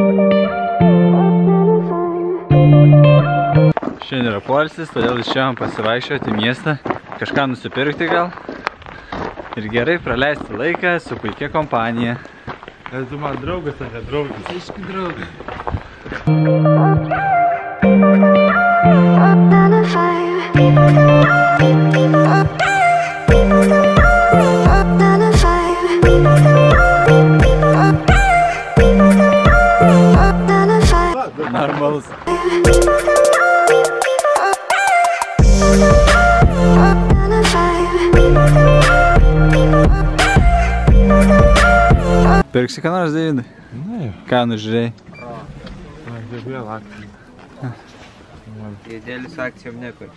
Šiandien yra poilsis, todėl išėjom pasivaikščioti į miestą, kažką nusipirkti gal ir gerai praleisti laiką su puikia kompanija. Nes tu man draugas, ar ne draugas? Aišku, draugas. Normalus. Pirksi ką nors, Davidai? Ne. Ką nužiūrėjai? Kaip vėl akcija. Dėlis akcijom nekur.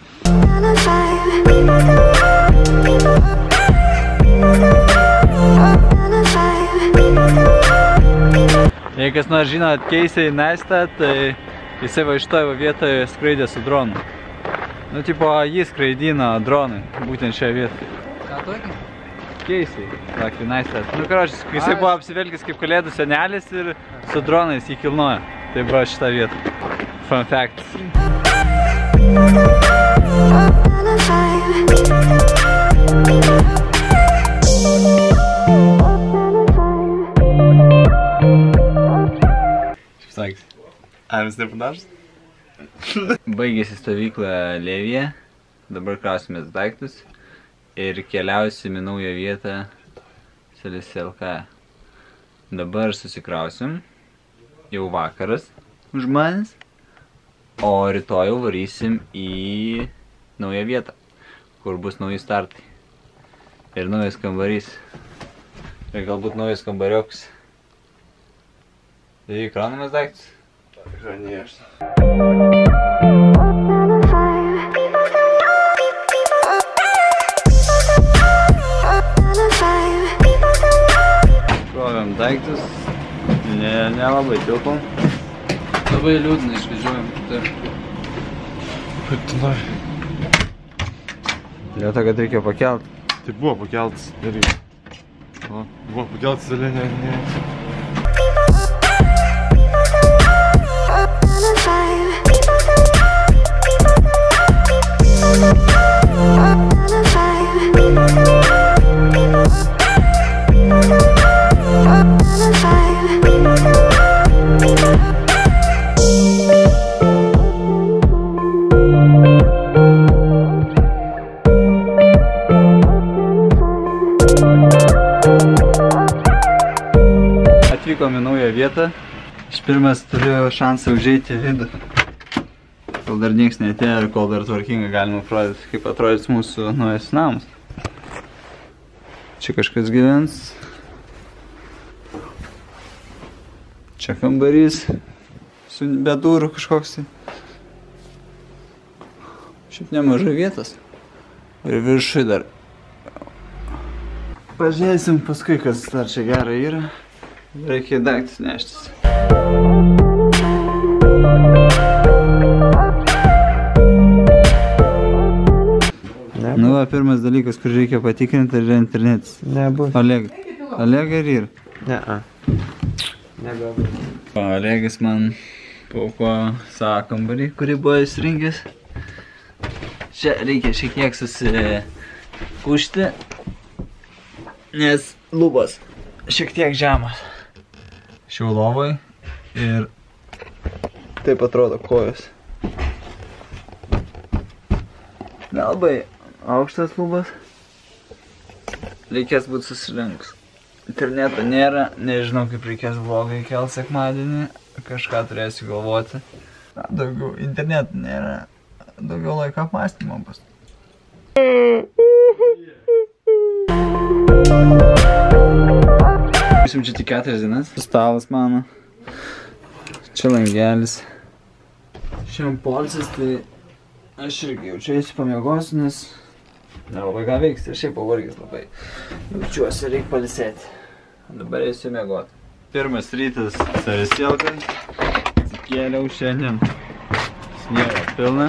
Jei kas nors žinot Keisį Neistą, tai jisai va iš toje vietoje skraidė su dronu. Nu, tipo, jis skraidino dronai, būtent šioje vietoje. Ką tokį? Keisį, sakė Neistą. Nu, karočiui, jisai buvo apsivelkęs kaip kalėdų senelis ir su dronais jį kilnojo. Tai buvo šitą vietą. Fun fact. Kaip sakys? Ar vis nepanašus? Baigėsi stovykla Levyje, dabar krausimės daiktus ir keliausim į naują vietą Saariselkoje. Dabar susikrausim, jau vakaras už manęs, o rytoj jau varysim į naują vietą, kur bus nauji startai ir naujas kambarys ir galbūt naujas kambarioks. Tai kraunamės daiktus? Конечно. Krovėm daiktus, nelabai tilpom. Labai liūdna išvažiuojam kitur. Kaip tu nori? Dėl to, kad reikėjo pakelt. Tai buvo pakeltas irgi. Buvo pakeltas, ale ne. Atvykom į naują vietą. Iš pirmas turiu šansą užeiti į vidų. Kol dar nieks neatėjo ir kol dar tvarkingai galima parodyti, kaip atrodys mūsų naujas namas. Čia kažkas gyvens. Čia kambarys. Su be durų kažkoks tai. Šiaip nemažai vietos. Ir viršui dar. Pažiūrėsim paskui, kas dar čia gerai yra. Reikia daiktus neštis. Nu va, pirmas dalykas, kur reikia patikrinti, yra internetas. Nebus. Oleg ir yra? Ne-a. Nebebus. Olegas man paukojo savo kambarį, kurį buvo įsirinkęs. Čia reikia šiek tiek susikušti, nes lubos šiek tiek žemas. Šiau lovai ir taip atrodo kojos. Nelabai aukštas lubas. Reikės būti susirinkus. Interneto nėra, nežinau kaip reikės vlogą įkelt sekmadienį. Kažką turėsiu galvoti. Daugiau interneto nėra, daugiau laiko apmąstymo bus. Būsim čia tik 4 dienas. Stalas mano. Čia langelis. Šiandien poilsis, tai aš irgi jaučiuosi pamiegosiu, nes nelabai ką veiks. Ir šiaip pavargęs labai jaučiuosi, reikia pailsėti. Dabar eisiu miegoti. Pirmas rytas Saariselkoje. Atsikėliau šiandien. Sniego pilna.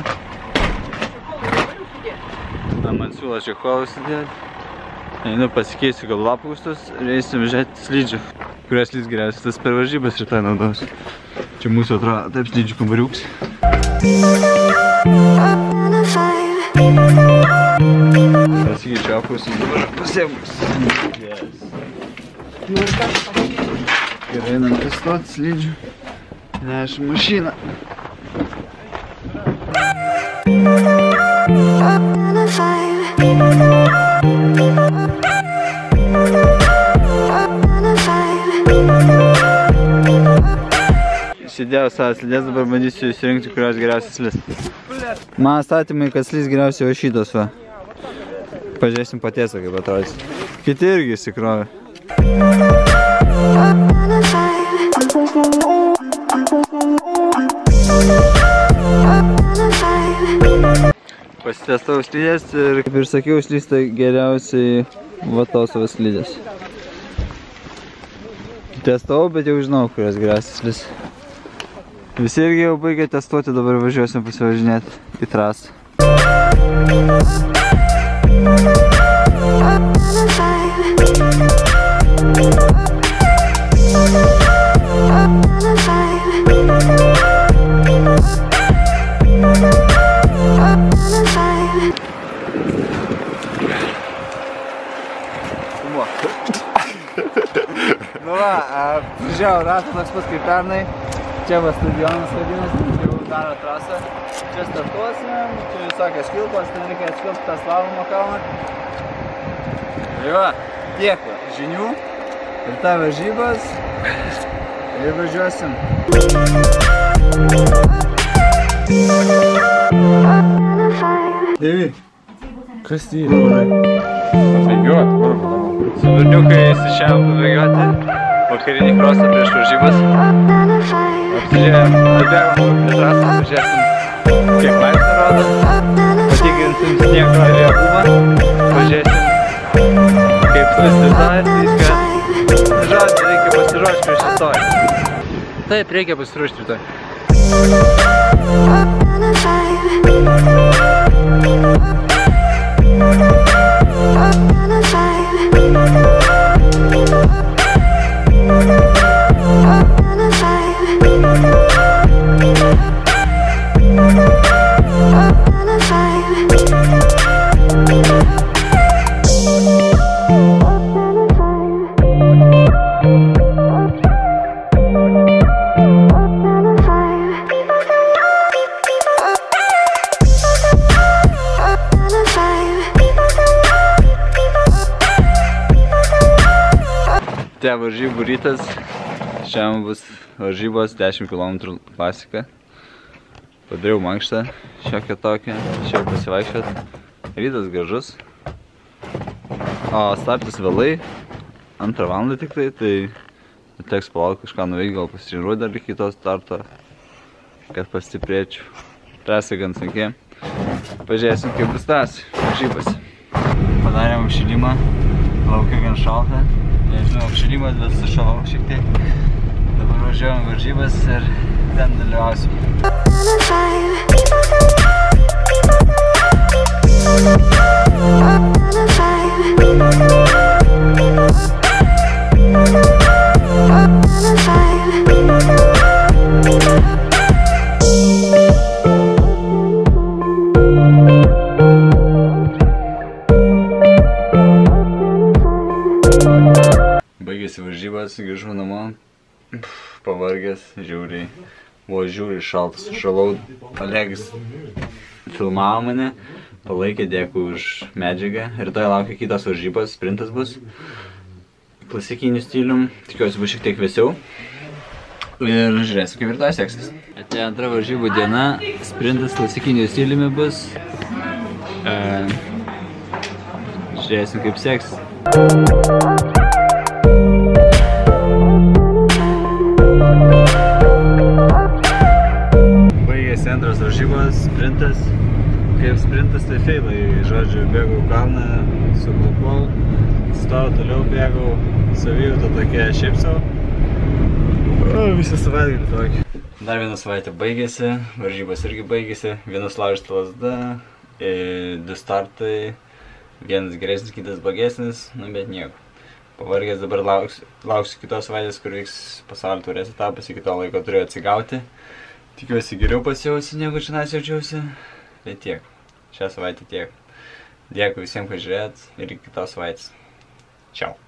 Man siūlo čecholus įdėti. Einu pasikeisiu galvapūstus ir eisim žiūrėti slidžių. kurias lys geriausias, tas per varžybas rytoj naudosiu. Čia mūsų atrodo taip slidžių kambariuks. Pasikeičiu apausis, dabar pasiemus. Gerai, einam testuoti slidžių. Nešim mašiną. Įsidėjau savo slidės, dabar bandysiu įsirinkti, kurios geriausias slidės. Man statymai, kad slidės geriausiai va šitos va. Pažiūrėsim patiesą, kaip atrodys. Kiti irgi įsikrovė. Pasitestau slidės ir, kaip ir sakiau, slysta geriausiai va tos va slidės. Testavau, bet jau žinau, kurios geriausias slidės. Visi irgi jau baigė testuoti, dabar važiuosim pasivažinėti į trasą. Nu va, prižiūrėjau ratą toks pats kaip pernai. Čia va stadionas vadinasi, jau daro trasą. Čia startuosim, čia visokios kilpos, ten reikia atskilpti tą slalomo kalną. Tai va, tiek va, žinių. Ir ta varžybos. Ir važiuosim. Dėvi. Kas tai? Pabėgiuot, kur būdama? Su berniukais išėjom pabėgioti. Vakarinį krosą prieš varžybas. Apsižiūrėjom, atbėgom prie trasą, pažiūrėsim, kiek laipsnių rodo. Patikrinsim sniego riebumą. Pažiūrėsim, kaip susidarys viską. Žodžiu, reikia pasiruošti prieš rytoj. Taip, reikia pasiruošti rytoj. Varžybų rytas. Šiandien bus varžybos 10 km klasika. Padariau mankštą šiokią tokią. Šiandien pasivaikščiot. Rytas gražus. O startas vėlai. 2 valandą tik tai teks palaukti kažką nuveikti, gal pasitreniruoti dar iki to starto, kad pastiprėčiau. Trasa gan sunki. Pažiūrėsim, kaip bus trasa. Varžybos. Padarėm apšilimą. Laukia gan šalta. Nežinau, apšilimas, bet sušalau šiek tiek. Dabar važiuojam varžybas ir ten dalyvausim. Baigėsi varžybas, grįžau namo, pavargęs, žiauriai, buvo žiauriai šaltas, sušalau, Felix filmavo mane, palaikė, dėkui už medžiagą, rytoj laukia kitos varžybos, sprintas bus, klasikiniu stilium, tikiuosi bus šiek tiek vėsiau ir žiūrėsiu, kaip rytoj seksis. Atėjo antra varžybų diena, sprintas klasikiniu stiliumi bus, žiūrėsim, kaip seksis. Baigėsi antras varžybos, sprintas. Kaip sprintas, tai feilai. Žodžiu, bėgau kalną, suklupau, stojau, toliau bėgau, savijauta tokia šiaip savo. Visą savaitgalį tokį. Dar viena savaitė baigėsi, varžybos irgi baigėsi. Vienas laužyta lazda, 2 startai, vienas geresnis, kitas blogesnis, nu bet nieko. Pavargęs dabar lauksiu kitos savaitės, kur vyks pasaulio taurės etapas, iki to laiko turiu atsigauti. Tikiuosi geriau pasijausiu, negu šiandien jaučiausi. Bet tiek. Šią savaitę tiek. Dėkui visiems, kad žiūrėjot ir iki kitos savaitės. Čiau.